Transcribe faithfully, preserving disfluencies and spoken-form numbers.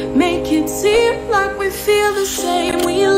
Make it seem like we feel the same. We